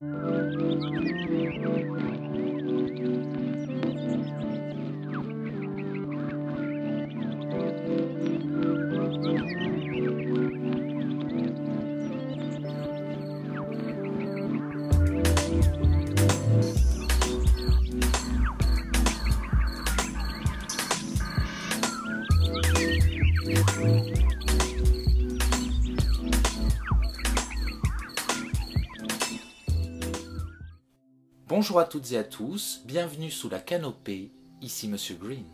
Bonjour à toutes et à tous, bienvenue sous la canopée, ici Monsieur Green.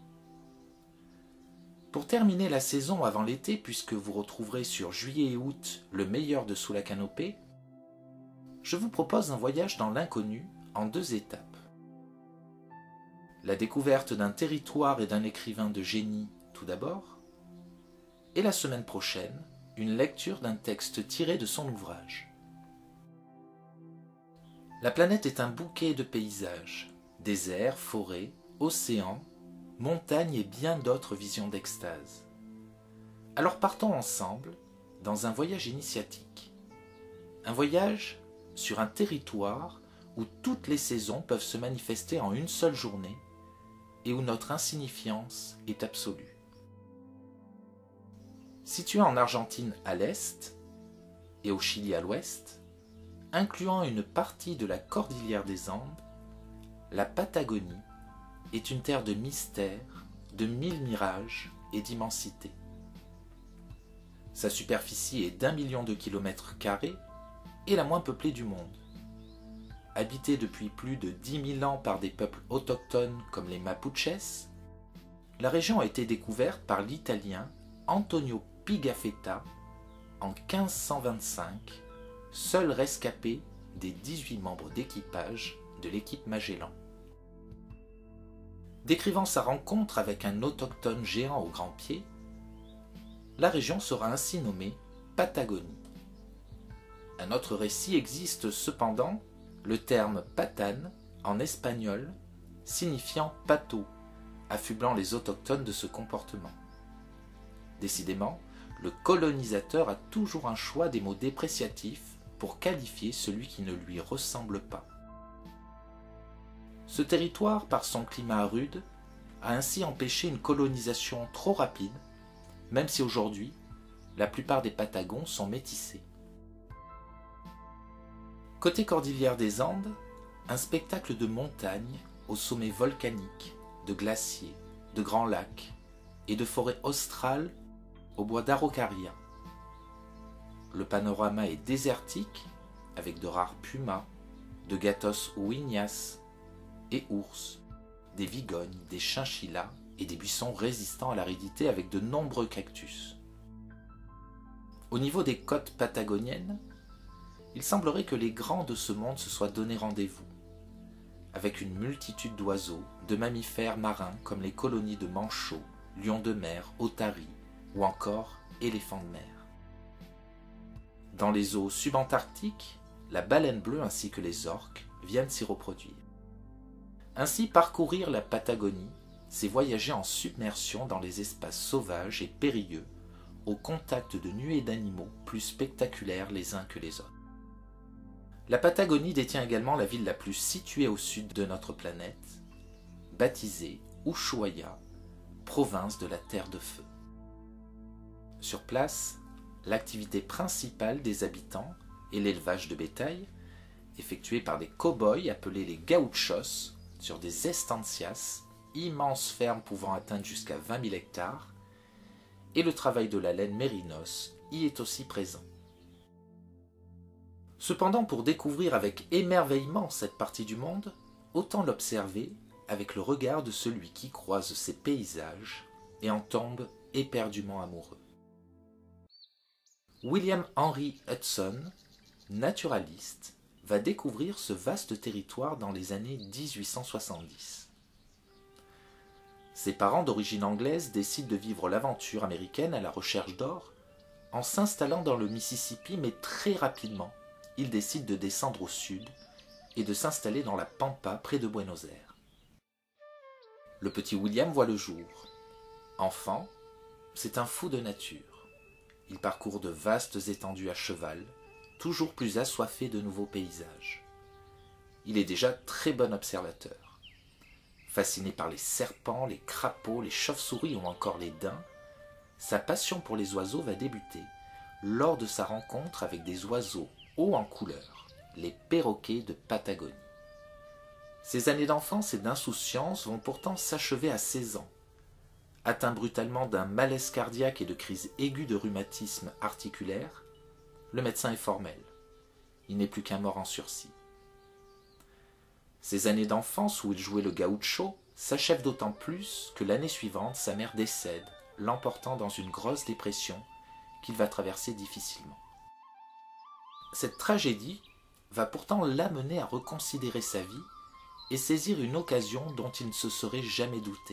Pour terminer la saison avant l'été, puisque vous retrouverez sur juillet et août le meilleur de Sous la canopée, je vous propose un voyage dans l'inconnu en 2 étapes. La découverte d'un territoire et d'un écrivain de génie tout d'abord, et la semaine prochaine, une lecture d'un texte tiré de son ouvrage. La planète est un bouquet de paysages, déserts, forêts, océans, montagnes et bien d'autres visions d'extase. Alors partons ensemble dans un voyage initiatique. Un voyage sur un territoire où toutes les saisons peuvent se manifester en une seule journée et où notre insignifiance est absolue. Situé en Argentine à l'est et au Chili à l'ouest, incluant une partie de la cordillère des Andes, la Patagonie est une terre de mystère, de 1000 mirages et d'immensité. Sa superficie est d'1 million de kilomètres carrés et la moins peuplée du monde. Habitée depuis plus de 10 000 ans par des peuples autochtones comme les Mapuches, la région a été découverte par l'Italien Antonio Pigafetta en 1525, seul rescapé des 18 membres d'équipage de l'équipe Magellan. Décrivant sa rencontre avec un autochtone géant au grand pied, la région sera ainsi nommée Patagonie. Un autre récit existe cependant, le terme patane, en espagnol, signifiant pato, affublant les autochtones de ce comportement. Décidément, le colonisateur a toujours un choix des mots dépréciatifs pour qualifier celui qui ne lui ressemble pas. Ce territoire, par son climat rude, a ainsi empêché une colonisation trop rapide, même si aujourd'hui, la plupart des Patagons sont métissés. Côté cordillère des Andes, un spectacle de montagnes aux sommets volcaniques, de glaciers, de grands lacs et de forêts australes au bois d'Araucaria. Le panorama est désertique, avec de rares pumas, de gatos ou ignaces et ours, des vigognes, des chinchillas et des buissons résistants à l'aridité avec de nombreux cactus. Au niveau des côtes patagoniennes, il semblerait que les grands de ce monde se soient donné rendez-vous, avec une multitude d'oiseaux, de mammifères marins comme les colonies de manchots, lions de mer, otaries ou encore éléphants de mer. Dans les eaux subantarctiques, la baleine bleue ainsi que les orques viennent s'y reproduire. Ainsi, parcourir la Patagonie, c'est voyager en submersion dans les espaces sauvages et périlleux, au contact de nuées d'animaux plus spectaculaires les uns que les autres. La Patagonie détient également la ville la plus située au sud de notre planète, baptisée Ushuaia, province de la Terre de Feu. Sur place, l'activité principale des habitants est l'élevage de bétail, effectué par des cow-boys appelés les gauchos, sur des estancias, immenses fermes pouvant atteindre jusqu'à 20 000 hectares, et le travail de la laine mérinos y est aussi présent. Cependant, pour découvrir avec émerveillement cette partie du monde, autant l'observer avec le regard de celui qui croise ces paysages et en tombe éperdument amoureux. William Henry Hudson, naturaliste, va découvrir ce vaste territoire dans les années 1870. Ses parents d'origine anglaise décident de vivre l'aventure américaine à la recherche d'or en s'installant dans le Mississippi, mais très rapidement, ils décident de descendre au sud et de s'installer dans la Pampa près de Buenos Aires. Le petit William voit le jour. Enfant, c'est un fou de nature. Il parcourt de vastes étendues à cheval, toujours plus assoiffé de nouveaux paysages. Il est déjà très bon observateur. Fasciné par les serpents, les crapauds, les chauves-souris ou encore les daims, sa passion pour les oiseaux va débuter lors de sa rencontre avec des oiseaux hauts en couleur, les perroquets de Patagonie. Ses années d'enfance et d'insouciance vont pourtant s'achever à 16 ans. Atteint brutalement d'un malaise cardiaque et de crises aiguës de rhumatisme articulaire, le médecin est formel. Il n'est plus qu'un mort en sursis. Ces années d'enfance où il jouait le gaucho s'achèvent d'autant plus que l'année suivante, sa mère décède, l'emportant dans une grosse dépression qu'il va traverser difficilement. Cette tragédie va pourtant l'amener à reconsidérer sa vie et saisir une occasion dont il ne se serait jamais douté.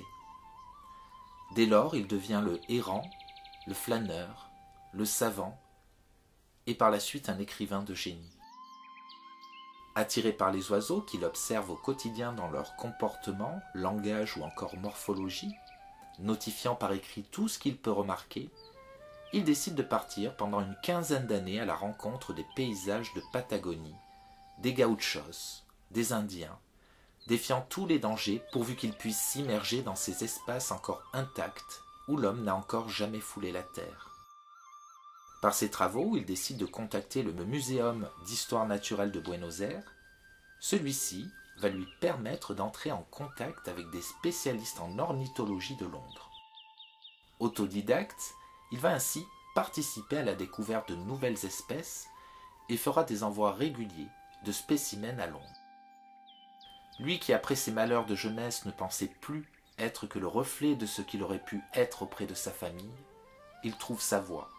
Dès lors, il devient le errant, le flâneur, le savant et par la suite un écrivain de génie. Attiré par les oiseaux qu'il observe au quotidien dans leur comportement, langage ou encore morphologie, notifiant par écrit tout ce qu'il peut remarquer, il décide de partir pendant une quinzaine d'années à la rencontre des paysages de Patagonie, des gauchos, des Indiens, défiant tous les dangers pourvu qu'il puisse s'immerger dans ces espaces encore intacts où l'homme n'a encore jamais foulé la terre. Par ses travaux, il décide de contacter le Muséum d'histoire naturelle de Buenos Aires. Celui-ci va lui permettre d'entrer en contact avec des spécialistes en ornithologie de Londres. Autodidacte, il va ainsi participer à la découverte de nouvelles espèces et fera des envois réguliers de spécimens à Londres. Lui qui, après ses malheurs de jeunesse, ne pensait plus être que le reflet de ce qu'il aurait pu être auprès de sa famille, il trouve sa voie.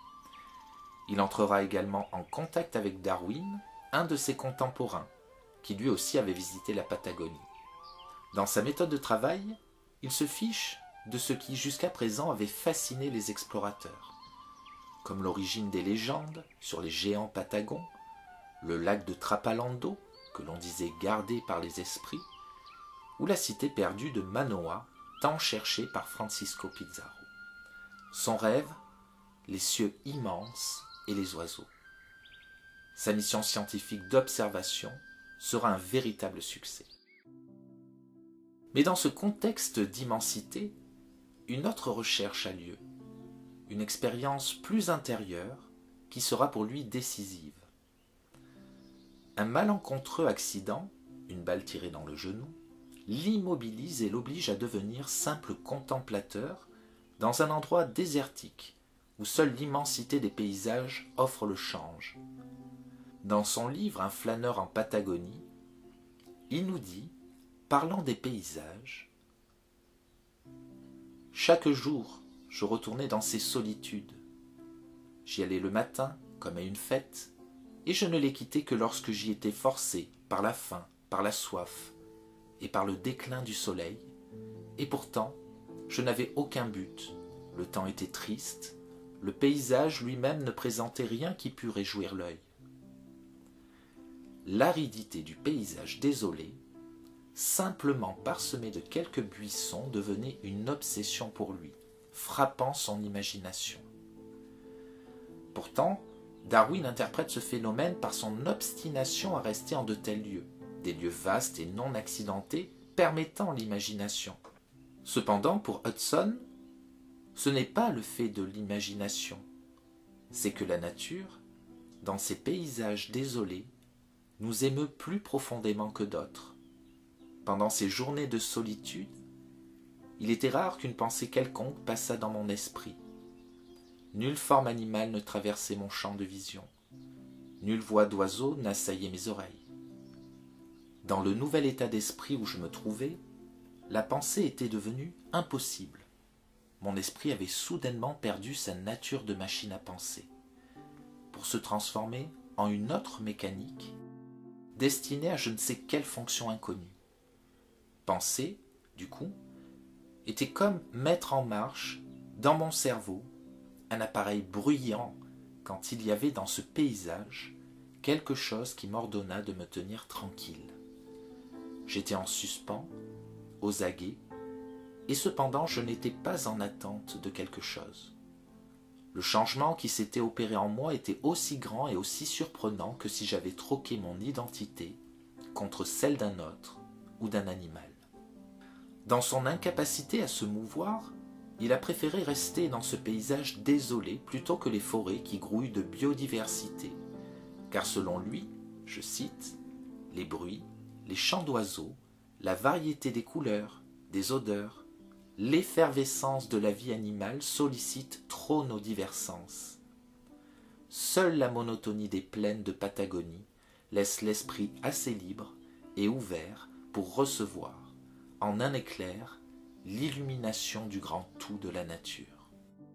Il entrera également en contact avec Darwin, un de ses contemporains, qui lui aussi avait visité la Patagonie. Dans sa méthode de travail, il se fiche de ce qui jusqu'à présent avait fasciné les explorateurs, comme l'origine des légendes sur les géants patagons, le lac de Trapalando, que l'on disait gardé par les esprits, ou la cité perdue de Manoa, tant cherchée par Francisco Pizarro. Son rêve, les cieux immenses et les oiseaux. Sa mission scientifique d'observation sera un véritable succès. Mais dans ce contexte d'immensité, une autre recherche a lieu, une expérience plus intérieure qui sera pour lui décisive. Un malencontreux accident, une balle tirée dans le genou, l'immobilise et l'oblige à devenir simple contemplateur dans un endroit désertique où seule l'immensité des paysages offre le change. Dans son livre « Un flâneur en Patagonie », il nous dit, parlant des paysages, « Chaque jour, je retournais dans ces solitudes. J'y allais le matin, comme à une fête, et je ne les quittais que lorsque j'y étais forcé par la faim, par la soif et par le déclin du soleil, et pourtant, je n'avais aucun but, le temps était triste, le paysage lui-même ne présentait rien qui pût réjouir l'œil. L'aridité du paysage désolé, simplement parsemé de quelques buissons, devenait une obsession pour lui, frappant son imagination. Pourtant, Darwin interprète ce phénomène par son obstination à rester en de tels lieux, des lieux vastes et non accidentés, permettant l'imagination. Cependant, pour Hudson, ce n'est pas le fait de l'imagination, c'est que la nature, dans ces paysages désolés, nous émeut plus profondément que d'autres. Pendant ces journées de solitude, il était rare qu'une pensée quelconque passât dans mon esprit. Nulle forme animale ne traversait mon champ de vision. Nulle voix d'oiseau n'assaillait mes oreilles. Dans le nouvel état d'esprit où je me trouvais, la pensée était devenue impossible. Mon esprit avait soudainement perdu sa nature de machine à penser, pour se transformer en une autre mécanique, destinée à je ne sais quelle fonction inconnue. Penser, du coup, était comme mettre en marche, dans mon cerveau, un appareil bruyant quand il y avait dans ce paysage quelque chose qui m'ordonna de me tenir tranquille. J'étais en suspens, aux aguets, et cependant je n'étais pas en attente de quelque chose. Le changement qui s'était opéré en moi était aussi grand et aussi surprenant que si j'avais troqué mon identité contre celle d'un autre ou d'un animal. Dans son incapacité à se mouvoir, il a préféré rester dans ce paysage désolé plutôt que les forêts qui grouillent de biodiversité, car selon lui, je cite, « les bruits, les chants d'oiseaux, la variété des couleurs, des odeurs, l'effervescence de la vie animale sollicitent trop nos divers sens. Seule la monotonie des plaines de Patagonie laisse l'esprit assez libre et ouvert pour recevoir, en un éclair, l'illumination du grand tout de la nature. »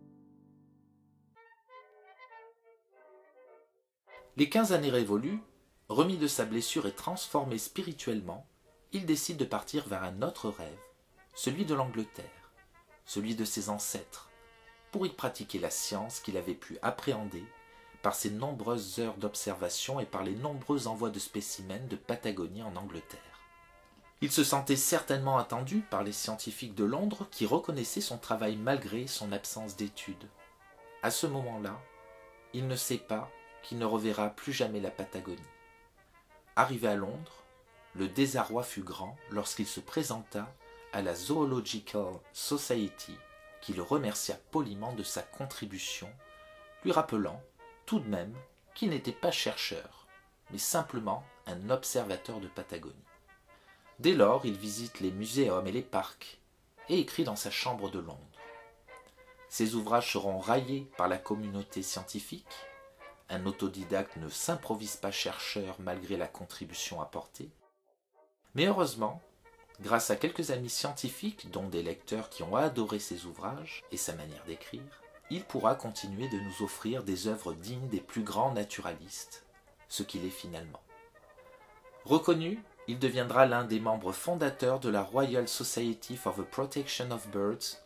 Les 15 années révolues, remis de sa blessure et transformé spirituellement, il décide de partir vers un autre rêve, celui de l'Angleterre, celui de ses ancêtres, pour y pratiquer la science qu'il avait pu appréhender par ses nombreuses heures d'observation et par les nombreux envois de spécimens de Patagonie en Angleterre. Il se sentait certainement attendu par les scientifiques de Londres qui reconnaissaient son travail malgré son absence d'études. À ce moment-là, il ne sait pas qu'il ne reverra plus jamais la Patagonie. Arrivé à Londres, le désarroi fut grand lorsqu'il se présenta à la Zoological Society qui le remercia poliment de sa contribution, lui rappelant tout de même qu'il n'était pas chercheur, mais simplement un observateur de Patagonie. Dès lors, il visite les muséums et les parcs et écrit dans sa chambre de Londres. Ses ouvrages seront raillés par la communauté scientifique. Un autodidacte ne s'improvise pas chercheur malgré la contribution apportée. Mais heureusement, grâce à quelques amis scientifiques, dont des lecteurs qui ont adoré ses ouvrages et sa manière d'écrire, il pourra continuer de nous offrir des œuvres dignes des plus grands naturalistes, ce qu'il est finalement. Reconnu, il deviendra l'un des membres fondateurs de la Royal Society for the Protection of Birds.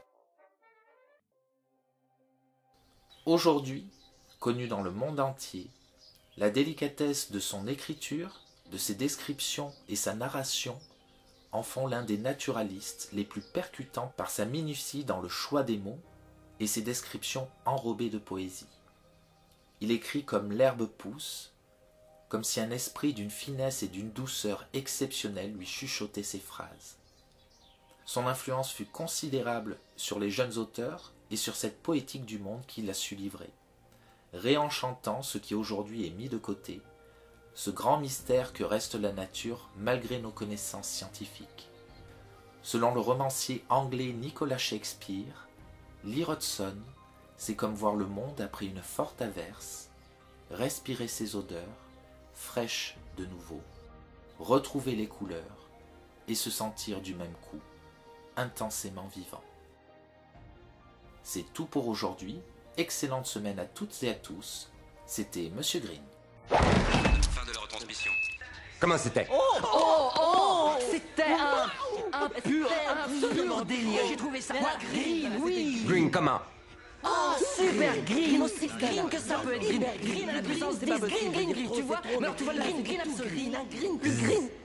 Aujourd'hui, connu dans le monde entier, la délicatesse de son écriture, de ses descriptions et sa narration en font l'un des naturalistes les plus percutants par sa minutie dans le choix des mots et ses descriptions enrobées de poésie. Il écrit comme l'herbe pousse, comme si un esprit d'une finesse et d'une douceur exceptionnelle lui chuchotait ses phrases. Son influence fut considérable sur les jeunes auteurs et sur cette poétique du monde qu'il a su livrer, réenchantant ce qui aujourd'hui est mis de côté, ce grand mystère que reste la nature malgré nos connaissances scientifiques. Selon le romancier anglais Nicholas Shakespeare, lire Hudson, c'est comme voir le monde après une forte averse, respirer ses odeurs, fraîches de nouveau, retrouver les couleurs et se sentir du même coup, intensément vivant. C'est tout pour aujourd'hui. Excellente semaine à toutes et à tous. C'était Monsieur Green. Fin de la retransmission. Comment c'était? C'était un pur délire. J'ai trouvé ça green, oui. Green, comment? Oh, super green, aussi green que ça peut être green. Green à la puissance 10, green, tu vois. Mais alors tu vois le green absolu. Green, plus green.